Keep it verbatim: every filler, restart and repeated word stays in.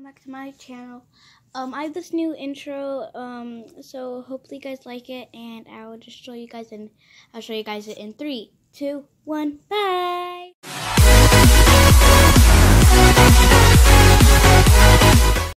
welcome back to my channel. Um, I have this new intro, um, so hopefully you guys like it, and I will just show you guys in, I'll show you guys it in three, two, one, bye!